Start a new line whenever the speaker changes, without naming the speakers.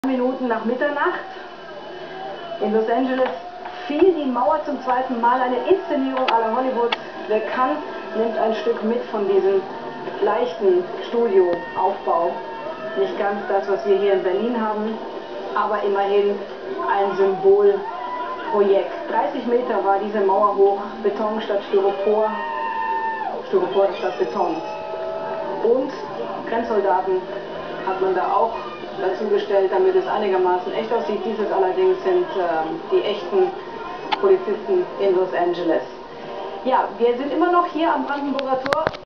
Minuten nach Mitternacht. In Los Angeles fiel die Mauer zum zweiten Mal, eine Inszenierung à la Hollywood. Wer kann, nimmt ein Stück mit von diesem leichten Studioaufbau. Nicht ganz das, was wir hier in Berlin haben, aber immerhin ein Symbolprojekt. 30 Meter war diese Mauer hoch, Beton statt Styropor, Styropor statt Beton. Und Grenzsoldaten hat man da auch dazu gestellt, damit es einigermaßen echt aussieht. Dieses allerdings sind die echten Polizisten in Los Angeles. Ja, wir sind immer noch hier am Brandenburger Tor.